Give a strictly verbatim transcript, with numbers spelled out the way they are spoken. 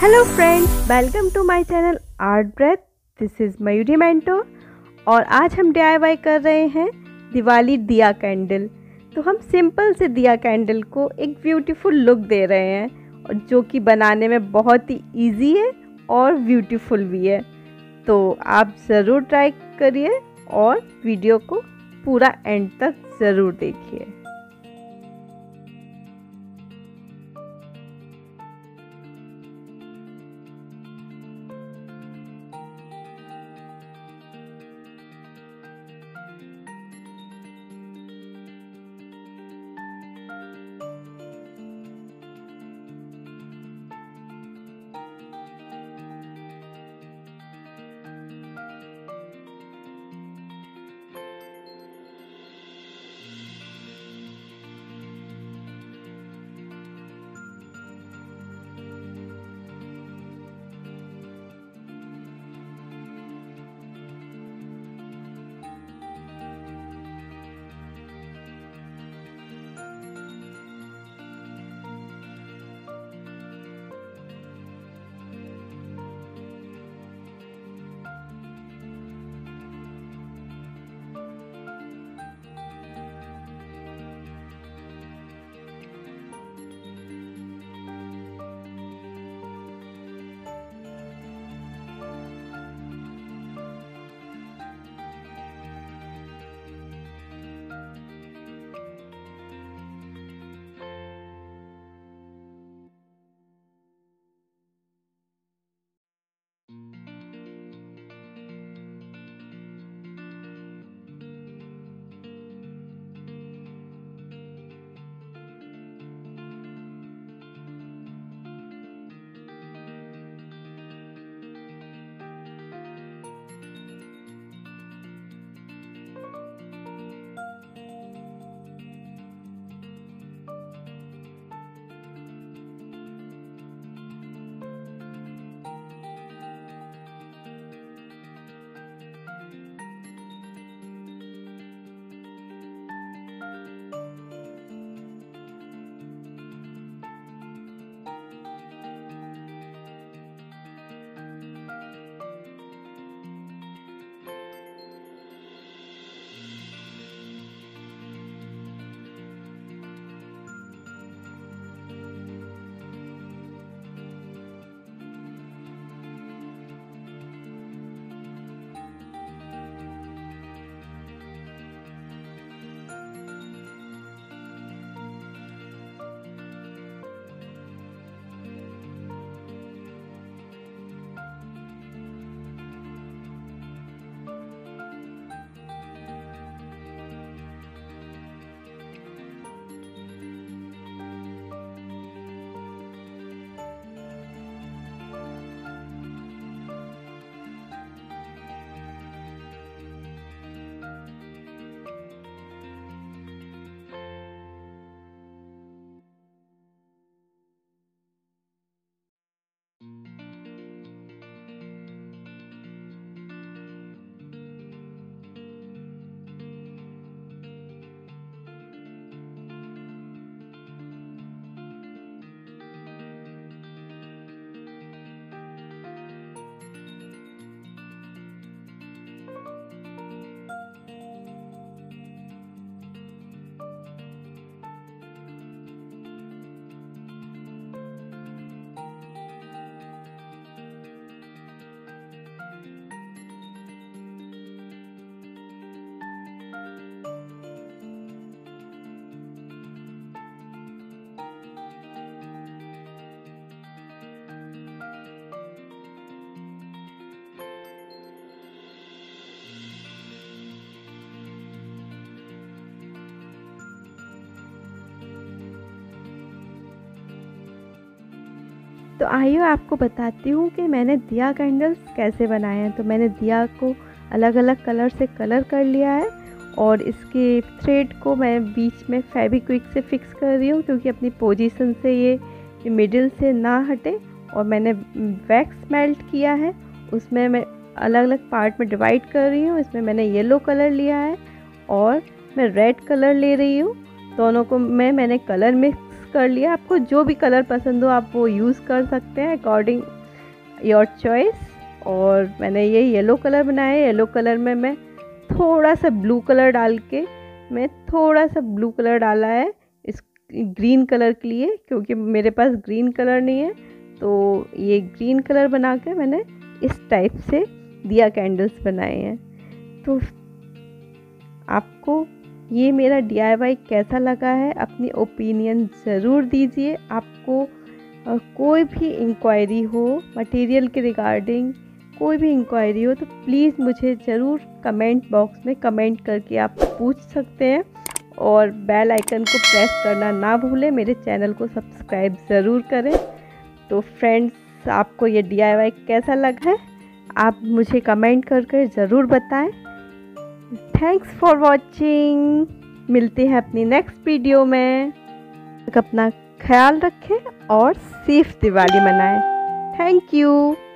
Hello friends, welcome to my channel art breath. This is Mayuri Mentor और आज हम D I Y कर रहे हैं दिवाली दिया कैंडल। तो हम सिंपल से दिया कैंडल को एक ब्यूटीफुल लुक दे रहे हैं और जो कि बनाने में बहुत ही इजी है और ब्यूटीफुल भी है। तो आप ज़रूर ट्राई करिए और वीडियो को पूरा एंड तक ज़रूर देखिए। तो आइए आपको बताती हूँ कि मैंने दिया कैंडल्स कैसे बनाए हैं। तो मैंने दिया को अलग अलग कलर से कलर कर लिया है और इसके थ्रेड को मैं बीच में फेविक्विक से फिक्स कर रही हूँ क्योंकि अपनी पोजीशन से ये मिडिल से ना हटे। और मैंने वैक्स मेल्ट किया है, उसमें मैं अलग अलग पार्ट में डिवाइड कर रही हूँ। इसमें मैंने येलो कलर लिया है और मैं रेड कलर ले रही हूँ। दोनों को मैं मैंने कलर मिक्स कर लिया। आपको जो भी कलर पसंद हो आप वो यूज़ कर सकते हैं अकॉर्डिंग योर चॉइस। और मैंने ये येलो कलर बनाया है। येलो कलर में मैं थोड़ा सा ब्लू कलर डाल के मैं थोड़ा सा ब्लू कलर डाला है इस ग्रीन कलर के लिए, क्योंकि मेरे पास ग्रीन कलर नहीं है। तो ये ग्रीन कलर बना के मैंने इस टाइप से दिया कैंडल्स बनाए हैं। तो आपको ये मेरा डी आई वाई कैसा लगा है, अपनी ओपिनियन ज़रूर दीजिए। आपको आ, कोई भी इंक्वायरी हो मटेरियल के रिगार्डिंग, कोई भी इंक्वायरी हो तो प्लीज़ मुझे ज़रूर कमेंट बॉक्स में कमेंट करके आप पूछ सकते हैं। और बेल आइकन को प्रेस करना ना भूलें, मेरे चैनल को सब्सक्राइब ज़रूर करें। तो फ्रेंड्स, आपको ये डी आई वाई कैसा लगा है आप मुझे कमेंट करके ज़रूर बताएं। Thanks for watching. मिलते हैं अपनी नेक्स्ट वीडियो में। अपना ख्याल रखें और सेफ दिवाली मनाएं। Thank you.